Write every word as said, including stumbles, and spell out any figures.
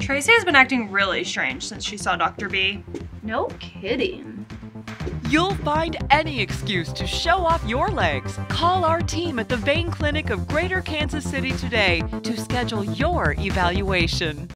Tracy has been acting really strange since she saw Doctor B. No kidding. You'll find any excuse to show off your legs. Call our team at the Vein Clinic of Greater Kansas City today to schedule your evaluation.